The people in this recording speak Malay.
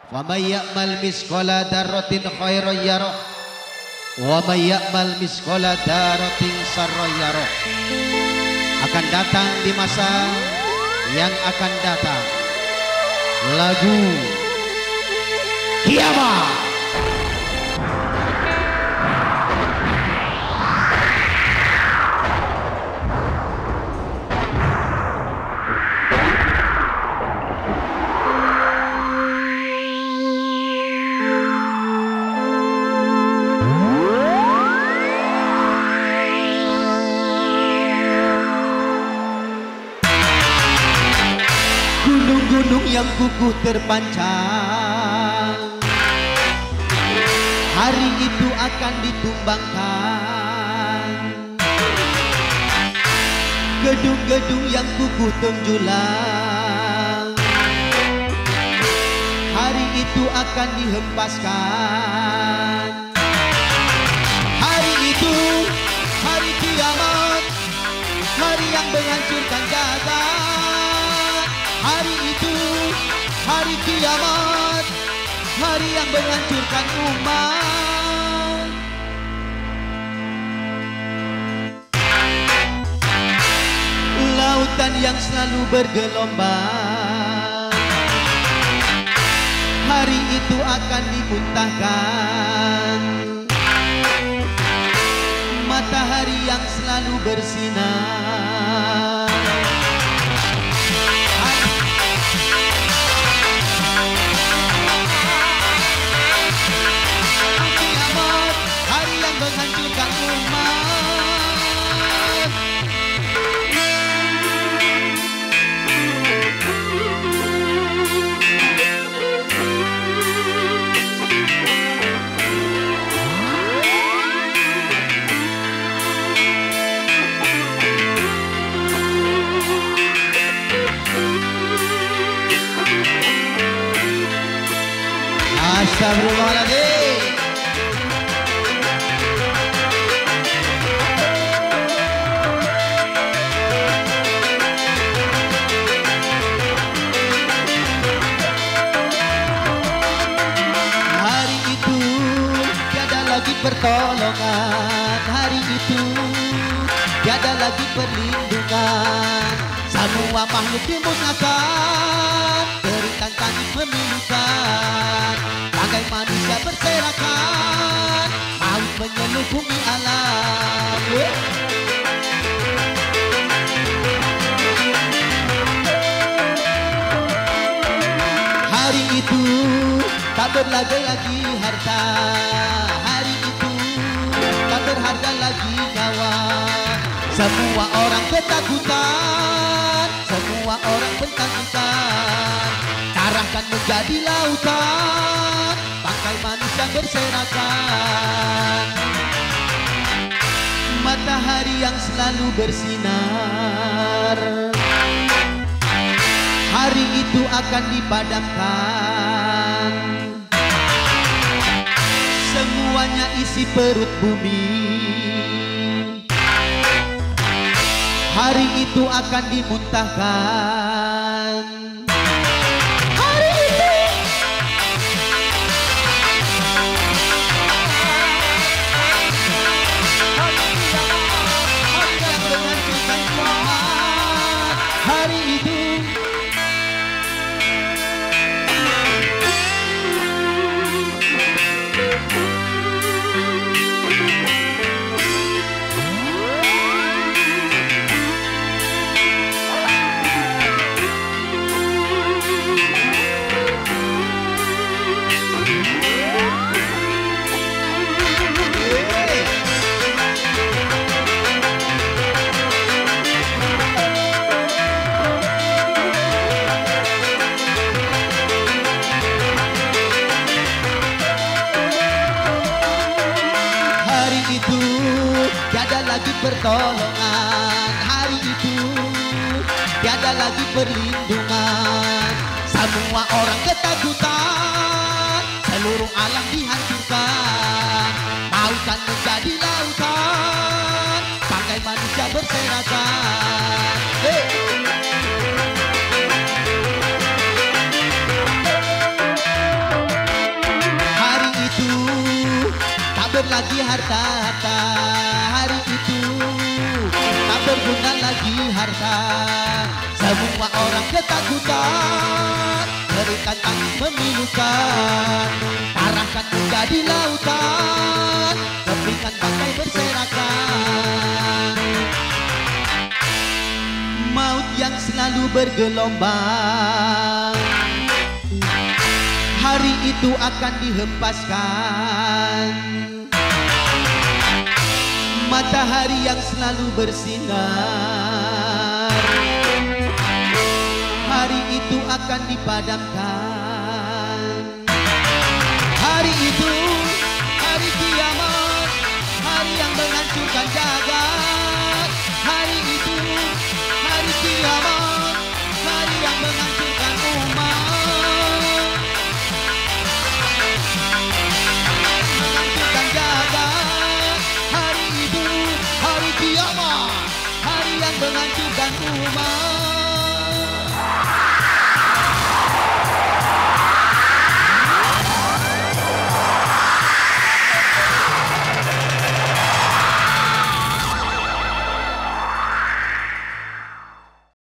Wa may ya'mal misqala dzarratin khairan yarah wa may ya'mal misqala dzarratin syarran yarah. Akan datang di masa yang akan datang lagu kiamat. Gunung-gunung yang kukuh terpancang, hari itu akan ditumbangkan. Gedung-gedung yang kukuh menjulang, hari itu akan dihempaskan. Hari itu, hari kiamat, hari yang menghancurkan jagat. Hari itu, hari kiamat, hari yang menghancurkan umat. Lautan yang selalu bergelombang, hari itu akan dimuntahkan. Matahari yang selalu bersinar, menghancurkan umat. Astagfirullahaladzim. Pertolongan, hari itu tiada lagi perlindungan. Semua makhluk dimusnahkan, derita tangis memilukan. Bagai manusia berserakan, maut menyelubungi alam. Hari itu tak berlaga lagi harta, berharga lagi nyawa. Semua orang ketakutan, semua orang bentakan. Karahkan menjadi lautan, bangkai manusia berserakan. Matahari yang selalu bersinar, hari itu akan dipadamkan. Semuanya isi perut bumi, hari itu akan dimuntahkan. Hari itu hari yang menghancurkan umat. Hari itu tiada lagi pertolongan, hari itu tiada lagi perlindungan. Semua orang ketakutan, seluruh alam dihancurkan. Lautan menjadi lautan, bangkai manusia berserakan. Hey! lagi harta-harta. Hari itu tak berguna lagi harta. Semua orang ketakutan, berikan tangis memilukan. Arahkan menjadi lautan, kepingan bangkai berserakan. Maut yang selalu bergelombang, hari itu akan dihempaskan. Matahari yang selalu bersinar, hari itu akan dipadamkan. Hari itu, hari kiamat, hari yang menghancurkan jagat. Hari itu, hari kiamat, hari yang menghancurkan umat. Menghancurkan jagat. Hari itu, hari kiamat, hari yang menghancurkan umat.